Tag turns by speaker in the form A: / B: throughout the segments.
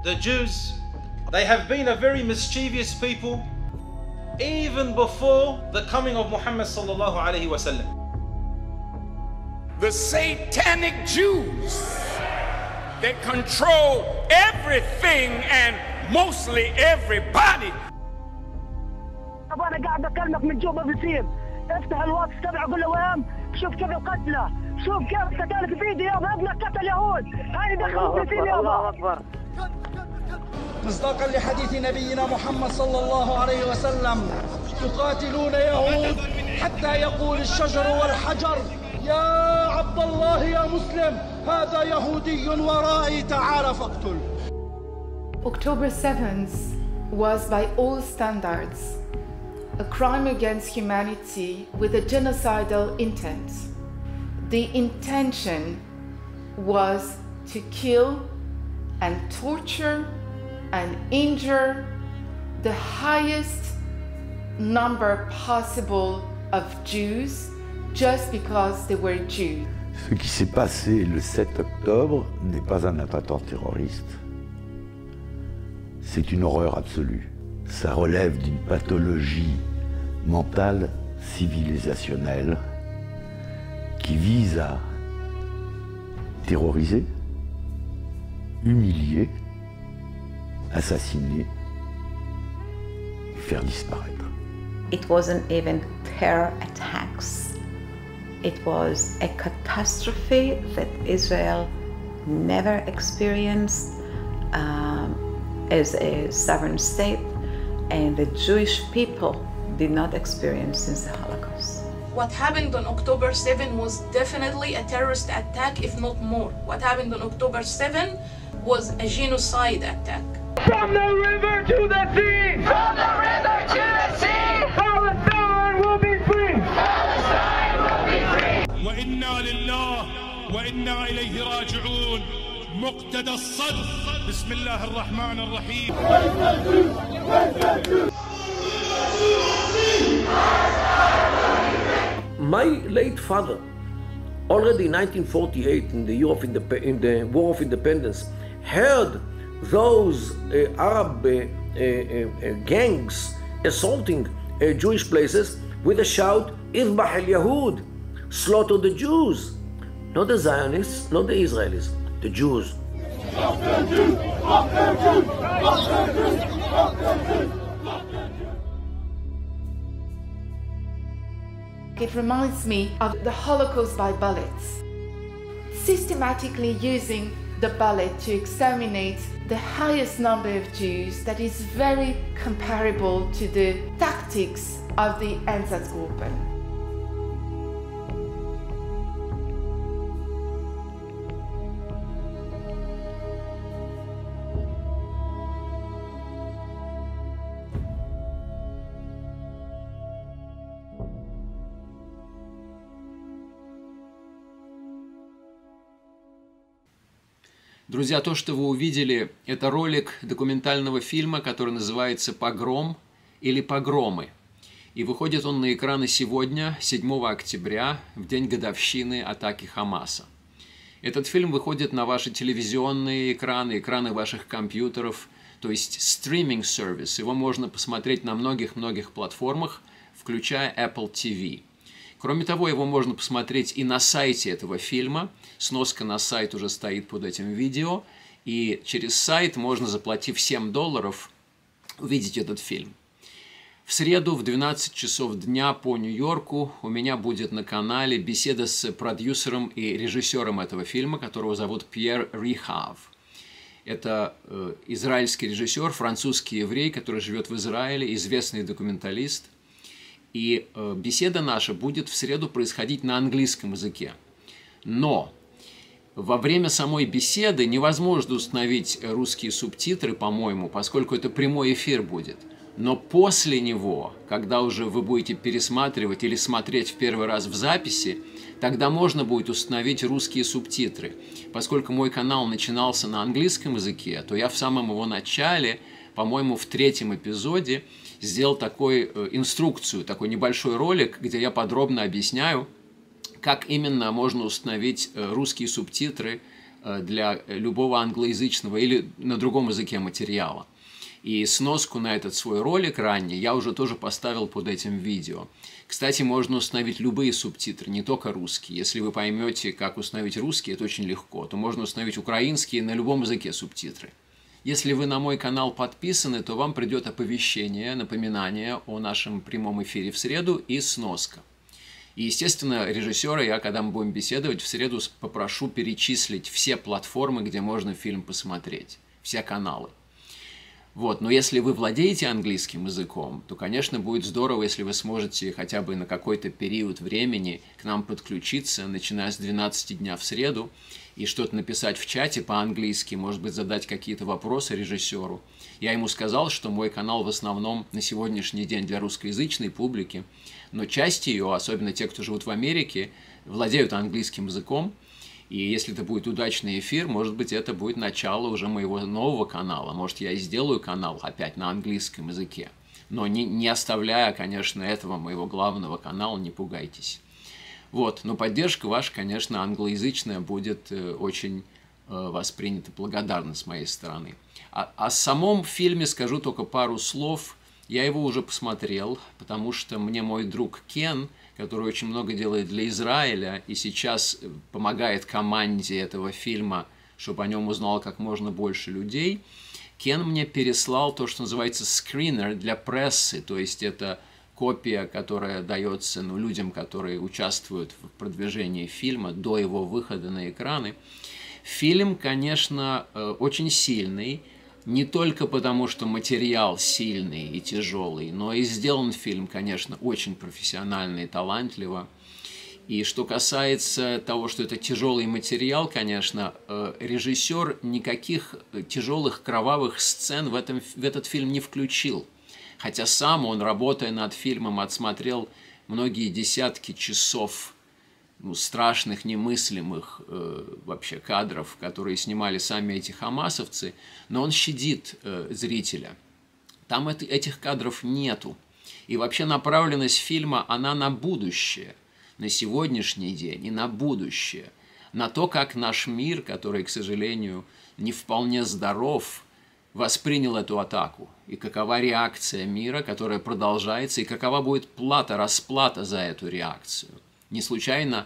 A: The Jews, they have been a very mischievous people even before the coming of Muhammad sallallahu alaihi wasallam.
B: The satanic Jews, they control everything and mostly everybody.
C: انا قاعد اكلمك من جوا بصير افتح الواتس تبعه قول له وين شوف كيف قتله شوف كيف قتلك فيديو يابا ابنك قتل يهود هاي دخلوا في يابا الله اكبر
D: مصداقا لحديث نبينا محمد صلى الله عليه وسلم تقاتلون يهود حتى يقول الشجر والحجر يا عبد الله يا مسلم هذا يهودي ورائي تعال فاقتل.
E: October 7th was by all standards a crime against humanity with a genocidal intent. The intention was to kill and torture and injure the highest number possible of Jews just because they were Jews.
F: Ce qui s'est passé le 7 octobre n'est pas un attentat terroriste. C'est une horreur absolue. Ça relève d'une pathologie mentale civilisationnelle qui vise à terroriser, humilier, assassiner et faire disparaître.
G: It wasn't even terror attacks. It was a catastrophe that Israel never experienced as a sovereign state, and the Jewish people did not experience since the Holocaust.
H: What happened on October 7 was definitely a terrorist attack, if not more. What happened on October 7 was a genocide attack.
C: From the river to the sea!
I: From the river to the sea!
C: Palestine will be free!
I: Palestine will be free!
J: وإنا لله وإنا إليه راجعون. مقتدى الصدر. بسم الله الرحمن الرحيم.
K: My late father, already in 1948, in the War of Independence, heard those Arab gangs assaulting Jewish places with a shout, "Izbah al-Yahud," slaughter the Jews. Not the Zionists, not the Israelis, the Jews.
E: It reminds me of the Holocaust by bullets, systematically using the bullet to exterminate the highest number of Jews that is very comparable to the tactics of the Einsatzgruppen.
L: Друзья, то, что вы увидели, это ролик документального фильма, который называется «Погром» или «Погромы». И выходит он на экраны сегодня, 7 октября, в день годовщины атаки Хамаса. Этот фильм выходит на ваши телевизионные экраны, экраны ваших компьютеров, то есть стриминг-сервис. Его можно посмотреть на многих-многих платформах, включая Apple TV. Кроме того, его можно посмотреть и на сайте этого фильма. Сноска на сайт уже стоит под этим видео. И через сайт можно, заплатив $7, увидеть этот фильм. В среду в 12 часов дня по Нью-Йорку у меня будет на канале беседа с продюсером и режиссером этого фильма, которого зовут Пьер Рихав. Это израильский режиссер, французский еврей, который живет в Израиле, известный документалист. И беседа наша будет в среду происходить на английском языке. Но во время самой беседы невозможно установить русские субтитры, по-моему, поскольку это прямой эфир будет. Но после него, когда уже вы будете пересматривать или смотреть в первый раз в записи, тогда можно будет установить русские субтитры. Поскольку мой канал начинался на английском языке, то я в самом его начале, по-моему, в 3-м эпизоде, сделал такую инструкцию, такой небольшой ролик, где я подробно объясняю, как именно можно установить русские субтитры для любого англоязычного или на другом языке материала. И сноску на этот свой ролик ранний я уже тоже поставил под этим видео. Кстати, можно установить любые субтитры, не только русские. Если вы поймете, как установить русский, это очень легко, то можно установить украинские на любом языке субтитры. Если вы на мой канал подписаны, то вам придет оповещение, напоминание о нашем прямом эфире в среду и сноска. И, естественно, режиссера я, когда мы будем беседовать, в среду попрошу перечислить все платформы, где можно фильм посмотреть, все каналы. Вот. Но если вы владеете английским языком, то, конечно, будет здорово, если вы сможете хотя бы на какой-то период времени к нам подключиться, начиная с 12 дня в среду, и что-то написать в чате по-английски, может быть, задать какие-то вопросы режиссеру. Я ему сказал, что мой канал в основном на сегодняшний день для русскоязычной публики, но часть ее, особенно те, кто живут в Америке, владеют английским языком. И если это будет удачный эфир, может быть, это будет начало уже моего нового канала. Может, я и сделаю канал опять на английском языке. Но не оставляя, конечно, этого моего главного канала, не пугайтесь. Вот, но поддержка ваша, конечно, англоязычная будет очень воспринята благодарно с моей стороны. О самом фильме скажу только пару слов. Я его уже посмотрел, потому что мне мой друг Кен, который очень много делает для Израиля и сейчас помогает команде этого фильма, чтобы о нем узнало как можно больше людей, Кен мне переслал то, что называется скринер для прессы, то есть это копия, которая дается людям, которые участвуют в продвижении фильма до его выхода на экраны. Фильм, конечно, очень сильный, не только потому, что материал сильный и тяжелый, но и сделан фильм, конечно, очень профессионально и талантливо. И что касается того, что это тяжелый материал, конечно, режиссер никаких тяжелых кровавых сцен в этот фильм не включил. Хотя сам он, работая над фильмом, отсмотрел многие десятки часов страшных, немыслимых вообще кадров, которые снимали сами эти хамасовцы, но он щадит зрителя. Там этих кадров нету. И вообще направленность фильма, она на будущее, на сегодняшний день и на будущее, на то, как наш мир, который, к сожалению, не вполне здоров, воспринял эту атаку, и какова реакция мира, которая продолжается, и какова будет расплата за эту реакцию. Не случайно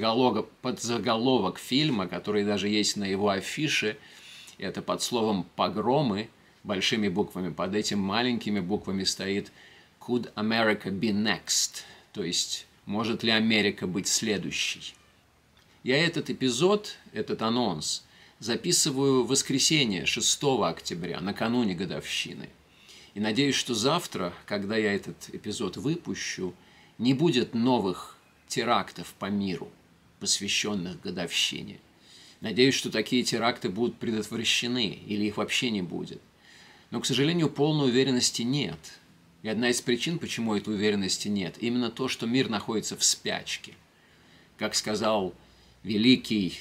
L: подзаголовок фильма, который даже есть на его афише, это под словом «погромы» большими буквами. Под этим маленькими буквами стоит «Could America be next?» То есть «Может ли Америка быть следующей?» Я этот эпизод, этот анонс, записываю в воскресенье, 6 октября, накануне годовщины. И надеюсь, что завтра, когда я этот эпизод выпущу, не будет новых терактов по миру, посвященных годовщине. Надеюсь, что такие теракты будут предотвращены или их вообще не будет. Но, к сожалению, полной уверенности нет. И одна из причин, почему этой уверенности нет, именно то, что мир находится в спячке. Как сказал великий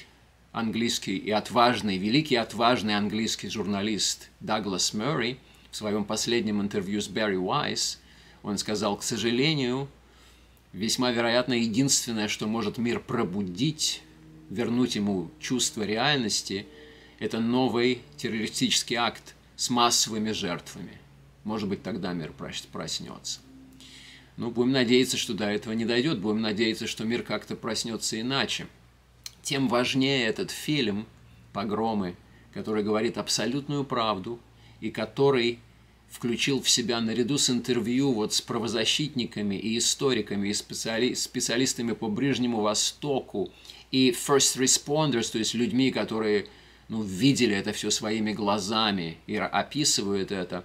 L: и отважный английский журналист Даглас Мюррей в своем последнем интервью с Барри Уайс, он сказал: к сожалению, весьма вероятно, единственное, что может мир пробудить, вернуть ему чувство реальности, это новый террористический акт с массовыми жертвами. Может быть, тогда мир проснется. Но будем надеяться, что до этого не дойдет. Будем надеяться, что мир как-то проснется иначе. Тем важнее этот фильм «Погромы», который говорит абсолютную правду и который включил в себя наряду с интервью с правозащитниками и историками, и специалистами по Ближнему Востоку, и first responders, то есть людьми, которые видели это все своими глазами и описывают это,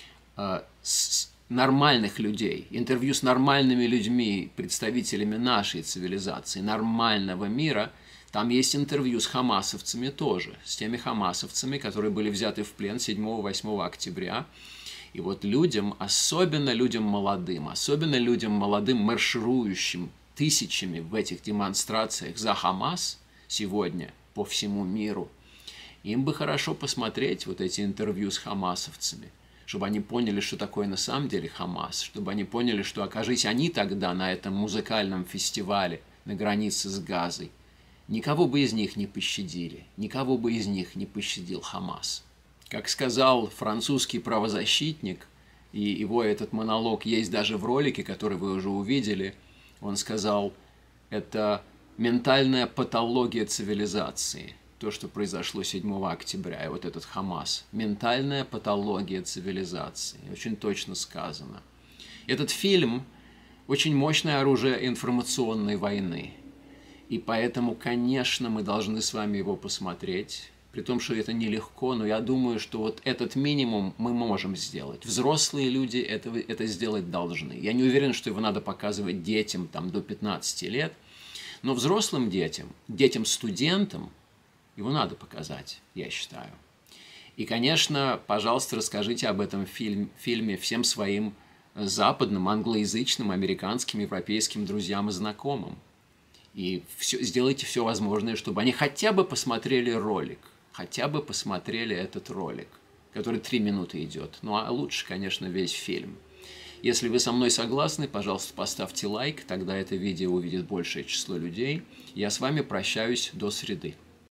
L: нормальных людей, интервью с нормальными людьми, представителями нашей цивилизации, нормального мира. Там есть интервью с хамасовцами тоже, с теми хамасовцами, которые были взяты в плен 7-8 октября. И людям, особенно людям молодым, марширующим тысячами в этих демонстрациях за Хамас сегодня по всему миру, им бы хорошо посмотреть эти интервью с хамасовцами, чтобы они поняли, что такое на самом деле Хамас, чтобы они поняли, что, окажись они тогда на этом музыкальном фестивале на границе с Газой, никого бы из них не пощадили, никого бы из них не пощадил Хамас. Как сказал французский правозащитник, и его этот монолог есть даже в ролике, который вы уже увидели, он сказал, это ментальная патология цивилизации, то, что произошло 7 октября, и вот этот Хамас. Ментальная патология цивилизации. Очень точно сказано. Этот фильм очень мощное оружие информационной войны. И поэтому, конечно, мы должны с вами его посмотреть. При том, что это нелегко, но я думаю, что вот этот минимум мы можем сделать. Взрослые люди это сделать должны. Я не уверен, что его надо показывать детям там, до 15 лет, но взрослым детям, детям-студентам его надо показать, я считаю. И, конечно, пожалуйста, расскажите об этом фильме всем своим западным, англоязычным, американским, европейским друзьям и знакомым. И сделайте все возможное, чтобы они хотя бы посмотрели ролик, хотя бы посмотрели этот ролик, который 3 минуты идет. Ну, а лучше, конечно, весь фильм. Если вы со мной согласны, пожалуйста, поставьте лайк, тогда это видео увидит большее число людей. Я с вами прощаюсь до среды.